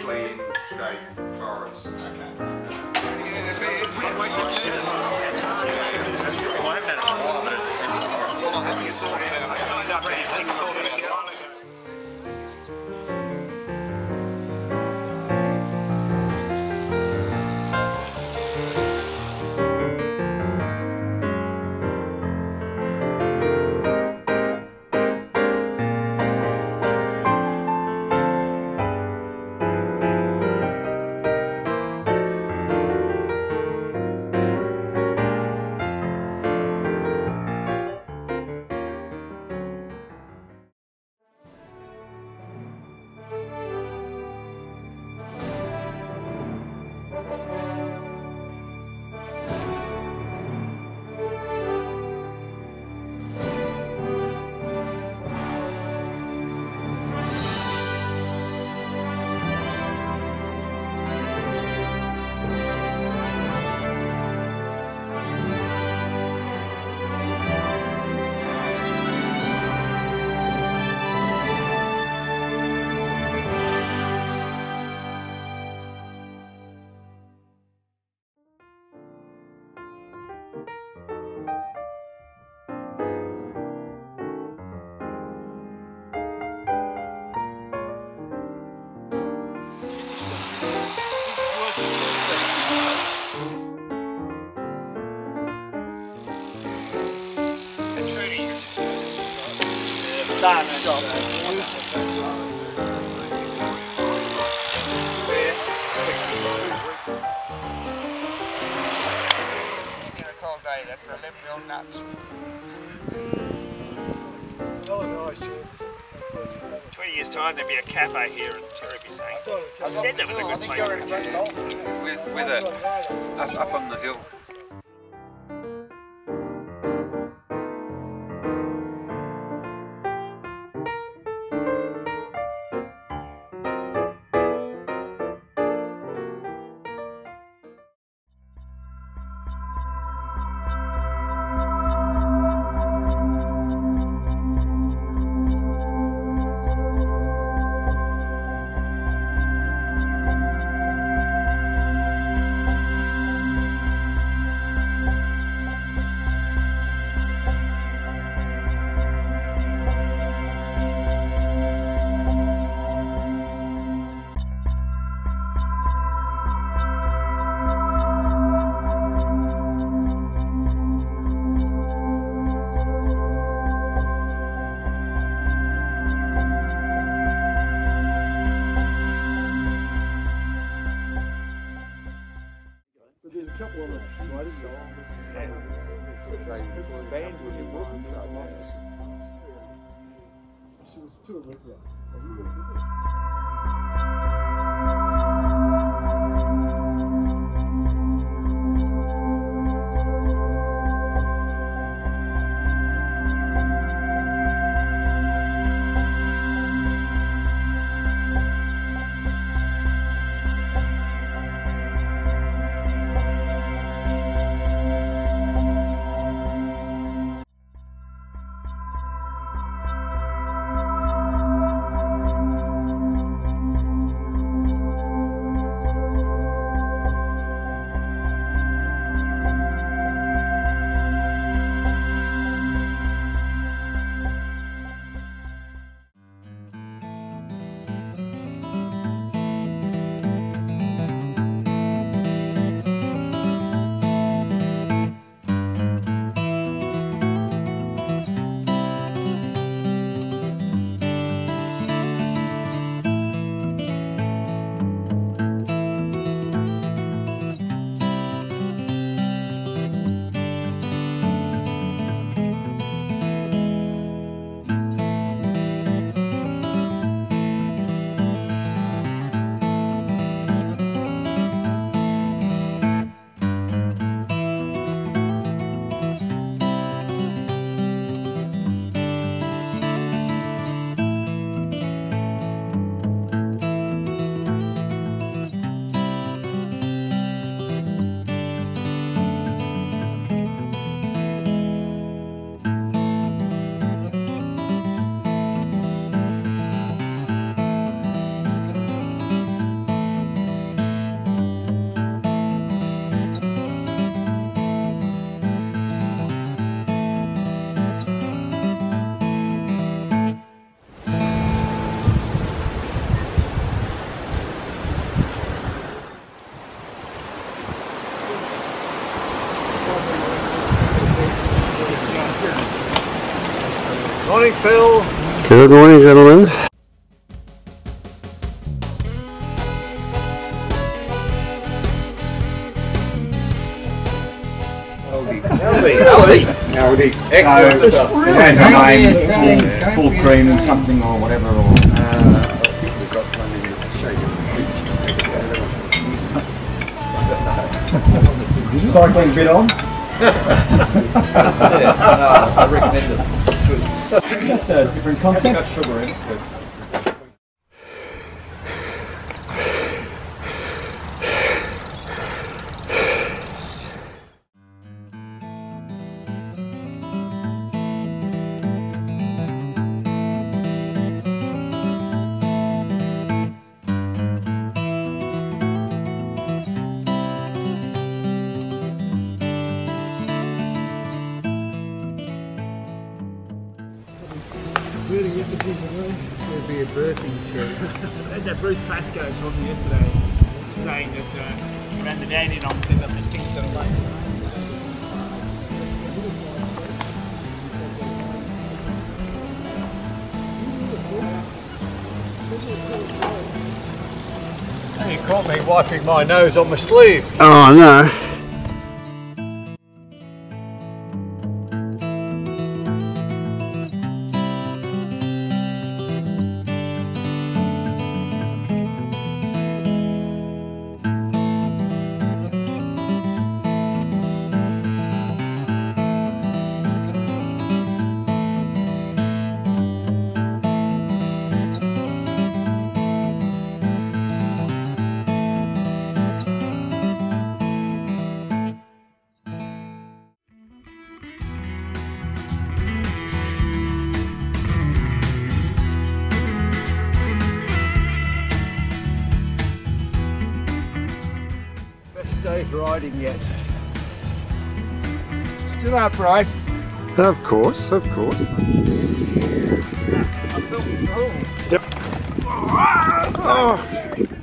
clean state forest. Okay. Well, I haven't had it in a while, but it's Well, have you thought about it? signed up ready to Have you thought about it? sun. In a cold day, that's a lemon on nuts. Oh, nice, yeah. 20 years time there'll be a cafe here and Terry will be saying, I said there was a good place for a cafe. With up on the hill. There's a couple of them. Why didn't she was too regular. Morning, Phil. Good morning, gentlemen. Howdy. Excellent stuff. It has a name, full cream something or whatever. I think we've got one in the shade of the beach. Cycling bit on? I recommend it. It's good. That's a different concept. It's got sugar in it. But Burning effigies away. There'll be a birthing tree. I had that Bruce Pascoe talking yesterday, saying that around the Dandenongs they've got these things that are like. You caught me wiping my nose on my sleeve. Oh no. Day's riding yet. Still upright. Of course, of course. Yep. Oh.